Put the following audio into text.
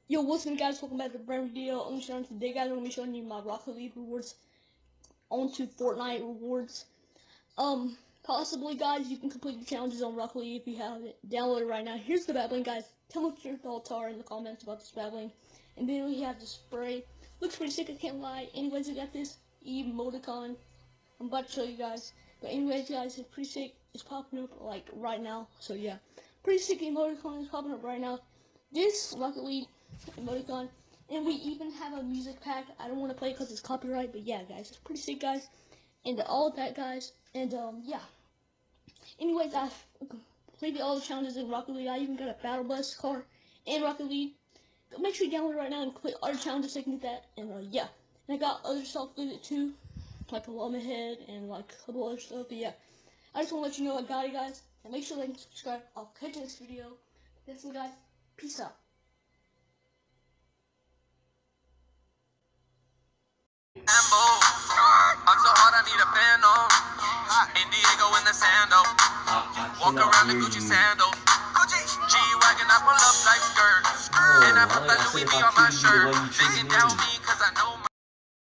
Yo, what's up guys, welcome back to the brand new video. Today guys, I'm going to be showing you my Rocket League rewards onto Fortnite rewards. Possibly guys, you can complete the challenges on Rocket League if you have it downloaded right now. Here's the battling guys, tell me what your thoughts are in the comments about this battling. And then we have the spray, looks pretty sick, I can't lie. Anyways, we got this emoticon, I'm about to show you guys. But anyways guys, it's pretty sick, it's popping up like right now, so yeah. Pretty sick emoticon is popping up right now. This Rocket League emoticon, and we even have a music pack. I don't want to play it because it's copyright, but yeah guys, it's pretty sick guys, and all of that guys, and yeah. Anyways, I've completed all the challenges in Rocket League. I even got a battle bus car in Rocket League. Make sure you download it right now and complete all the challenges so you can get that, and yeah. And I got other stuff with it too, like a llama head and like a couple other stuff, but yeah. I just want to let you know I got it guys, and make sure to like and subscribe. I'll catch you in this video. That's it guys, peace out. I'm so hard, I need a band on. In Diego in the sando. Walk around the Gucci sandals. G-Wagon, I pull up like skirt. And I put the Louis V on my shirt. They can down me cause I know